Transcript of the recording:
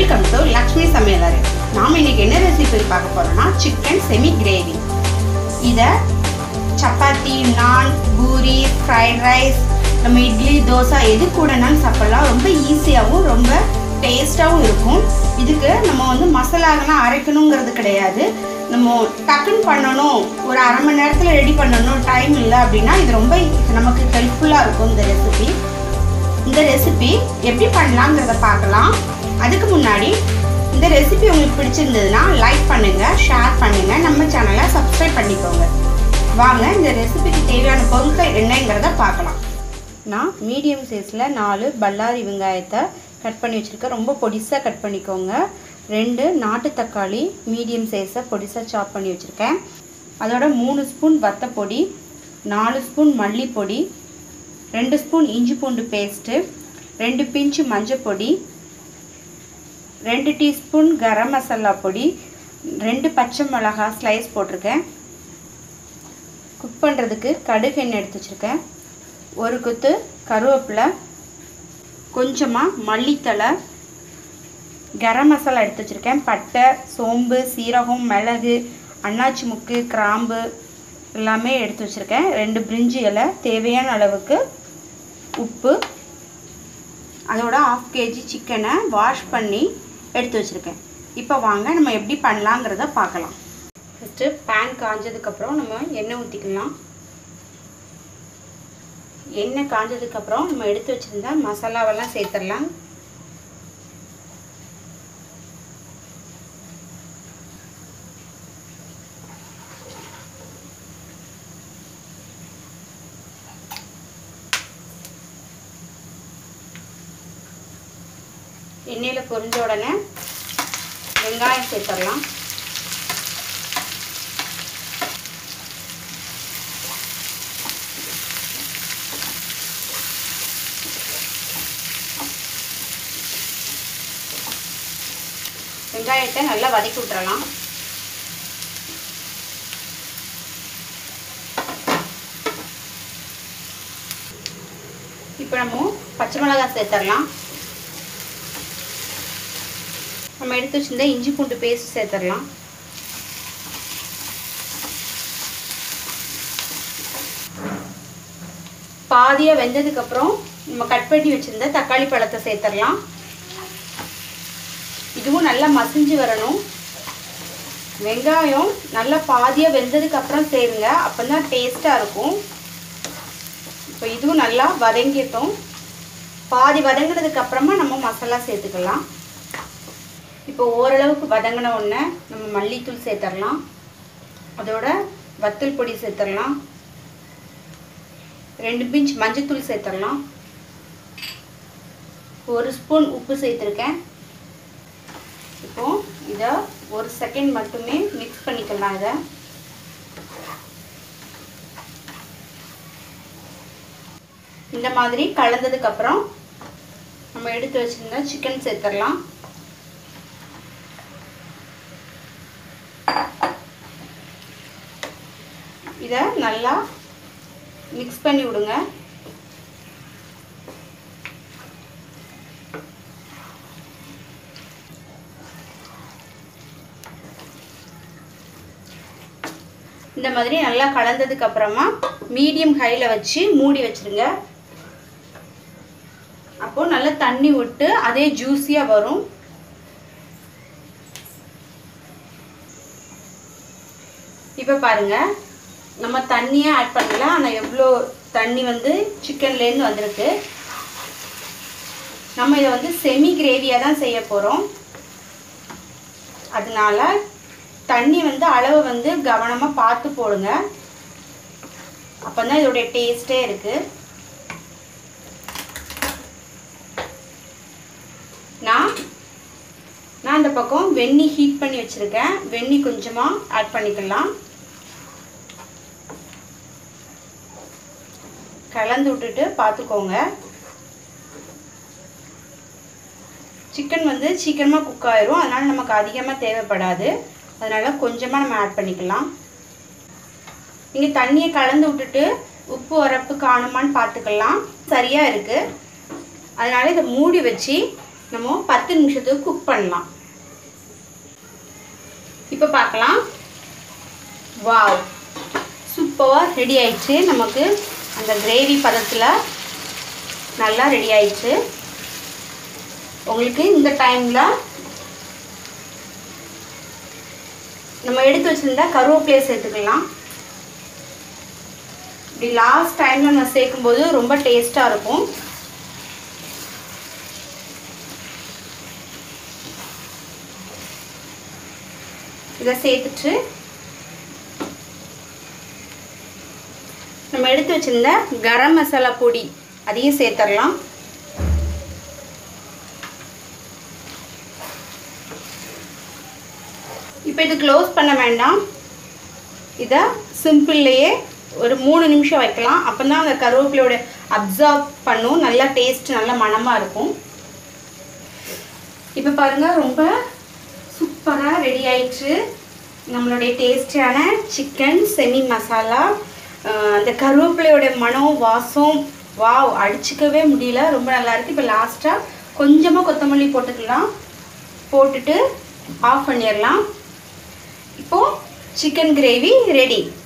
Welcome to Lakshmi சமையலறை. நாம் இன்னைக்கு என்ன ரெசிபி பார்க்க போறோம்னா சிக்கன் செமி கிரேவி. இதை சப்பாத்தி, நான், பூரி, ஃப்ரைட் ரைஸ், நம்ம இட்லி, தோசை எது கூடனாலும் சாப்பிடலாம். ரொம்ப ஈஸியாகவும் ரொம்ப டேஸ்டாகவும் இருக்கும். இதுக்கு நம்ம வந்து மசாலாக்கெல்லாம் அரைக்கணுங்கிறது கிடையாது. நம்ம டக்குன்னு பண்ணணும், ஒரு அரை மணி நேரத்தில் ரெடி பண்ணணும், டைம் இல்லை அப்படின்னா இது ரொம்ப நமக்கு ஹெல்ப்ஃபுல்லாக இருக்கும். இந்த ரெசிபி எப்படி பண்ணலாங்கிறத பார்க்கலாம். அதுக்கு முன்னாடி இந்த ரெசிபி உங்களுக்கு பிடிச்சிருந்ததுன்னா லைக் பண்ணுங்கள், ஷேர் பண்ணுங்கள், நம்ம சேனலை சப்ஸ்கிரைப் பண்ணிக்கோங்க. வாங்க இந்த ரெசிபிக்கு தேவையான பொருட்கள் என்னங்கிறத பார்க்கலாம். நான் மீடியம் சைஸில் 4 பல்லாரி வெங்காயத்தை கட் பண்ணி வச்சுருக்கேன். ரொம்ப பொடிசாக கட் பண்ணிக்கோங்க. 2 நாட்டு தக்காளி மீடியம் சைஸை பொடிசாக சாப் பண்ணி வச்சுருக்கேன். அதோட 3 ஸ்பூன் வத்தப்பொடி, 4 ஸ்பூன் மல்லிப்பொடி, 2 ஸ்பூன் இஞ்சி பூண்டு பேஸ்ட்டு, 2 பிஞ்சு மஞ்சள் பொடி, 2 டீஸ்பூன் கரம் மசாலா பொடி, 2 பச்சை மிளகாய் ஸ்லைஸ் போட்டிருக்கேன். குக் பண்ணுறதுக்கு கடுகு எண்ணெய் எடுத்து வச்சுருக்கேன். ஒரு கொத்து கருவேப்பிலை, கொஞ்சமாக மல்லித்தலை, கரம் மசாலா எடுத்து வச்சுருக்கேன். பட்டை, சோம்பு, சீரகம், மிளகு, அன்னாச்சி முக்கு, கிராம்பு எல்லாமே எடுத்து வச்சுருக்கேன். 2 பிரிஞ்சி இலை, தேவையான அளவுக்கு உப்பு, அதோட 1/2 kg சிக்கனை வாஷ் பண்ணி எடுத்து வச்சுருக்கேன். இப்போ வாங்க நம்ம எப்படி பண்ணலாங்கிறத பார்க்கலாம். ஃபஸ்ட்டு பேன் காஞ்சதுக்கப்புறம் நம்ம எண்ணெய் ஊற்றிக்கலாம். எண்ணெய் காஞ்சதுக்கப்புறம் நம்ம எடுத்து வச்சுருந்தா மசாலாவெல்லாம் சேர்த்துடலாம். எண்ணெயில் பொரிஞ்ச உடனே வெங்காயம் சேர்த்துடலாம். வெங்காயத்தை நல்லா வதக்கி விட்டுறலாம். இப்போ நம்ம பச்சை மிளகாய் சேர்த்துடலாம். நம்ம எடுத்து வச்சிருந்த இஞ்சி பூண்டு பேஸ்ட் சேர்த்துடலாம். பாதியாக வெந்ததுக்கப்புறம் நம்ம கட் பண்ணி வச்சுருந்த தக்காளி பழத்தை சேர்த்துடலாம். இதுவும் நல்லா மசிஞ்சு வரணும். வெங்காயம் நல்லா பாதியாக வெந்ததுக்கப்புறம் சேருங்க, அப்போ தான் டேஸ்ட்டாக இருக்கும். இப்போ இதுவும் நல்லா வதங்கிட்டோம். பாதி வதங்கினதுக்கப்புறமா நம்ம மசாலா சேர்த்துக்கலாம். இப்போ ஓரளவுக்கு வதங்கின உடனே நம்ம மல்லித்தூள் சேர்த்துடலாம். அதோட வத்தல் பொடி சேர்த்துடலாம். 2 பிஞ்ச் மஞ்சத்தூள் சேர்த்துடலாம். 1 ஸ்பூன் உப்பு சேர்த்துருக்கேன். இப்போ இதை 1 செகண்ட் மட்டுமே மிக்ஸ் பண்ணிக்கலாம். இதை இந்த மாதிரி கலந்ததுக்கப்புறம் நம்ம எடுத்து வச்சிருந்த சிக்கன் சேர்த்துடலாம். இதை நல்லா மிக்ஸ் பண்ணி விடுங்க. இந்த மாதிரி நல்லா கலந்ததுக்கு அப்புறமா மீடியம் ஹைல வச்சு மூடி வச்சிருங்க. அப்போ நல்லா தண்ணி விட்டு அதே ஜூஸியா வரும். இப்போ பாருங்க, நம்ம தண்ணியே ஆட் பண்ணல, ஆனால் எவ்வளோ தண்ணி வந்து சிக்கன்லேருந்து வந்திருக்கு. நம்ம இதை வந்து செமி கிரேவியாக தான் செய்ய போகிறோம். அதனால தண்ணி வந்து அளவு வந்து கவனமாக பார்த்து போடுங்க, அப்போ தான் இதோடைய டேஸ்ட்டே இருக்குது. நான் இந்த பக்கம் வெந்நீர் ஹீட் பண்ணி வச்சுருக்கேன். வெந்நீர் கொஞ்சமாக ஆட் பண்ணிக்கலாம். கலந்து விட்டுட்டு பார்த்துக்கோங்க. சிக்கன் வந்து சீக்கிரமாக குக் ஆயிரும், அதனால் நமக்கு அதிகமாக தேவைப்படாது. அதனால் கொஞ்சமாக நம்ம ஆட் பண்ணிக்கலாம். நீங்கள் தண்ணியை கலந்து விட்டுட்டு உப்பு உரப்பு காணுமான்னு பார்த்துக்கலாம். சரியாக இருக்குது. அதனால் இதை மூடி வச்சு நம்ம 10 நிமிஷத்துக்கு குக் பண்ணலாம். இப்போ பார்க்கலாம். வாவ், சூப்பராக ரெடி ஆயிடுச்சு. நமக்கு அந்த கிரேவி பதத்தில் நல்லா ரெடி ஆயிடுச்சு. உங்களுக்கு இந்த டைமில் நம்ம எடுத்து வச்சுருந்தா கருவேப்பிலையை சேர்த்துக்கலாம். இப்படி லாஸ்ட் டைமில் நான் சேர்க்கும்போது ரொம்ப டேஸ்ட்டாக இருக்கும். இதை சேர்த்துட்டு நம்ம எடுத்து வச்சிருந்த கரம் மசாலா பொடி அதையும் சேர்த்துடலாம். இப்போ இது க்ளோஸ் பண்ண வேண்டாம். இதை சிம்பிள்லேயே ஒரு 3 நிமிஷம் வைக்கலாம். அப்போ தான் அந்த கருவேப்பிலையோட அப்சார்ப் பண்ணும். நல்லா டேஸ்ட், நல்ல மணமாக இருக்கும். இப்போ பாருங்கள், ரொம்ப சூப்பராக ரெடி ஆயிடுச்சு நம்மளுடைய டேஸ்டியான சிக்கன் செமி மசாலா. அந்த கருவேப்பிலையோட மனம், வாசம், வாவ், அடிச்சிக்கவே முடியல. ரொம்ப நல்லாயிருக்கு. இப்போ லாஸ்ட்டாக கொஞ்சமாக கொத்தமல்லி போட்டுக்கலாம். போட்டுட்டு ஆஃப் பண்ணிடலாம். இப்போது சிக்கன் கிரேவி ரெடி.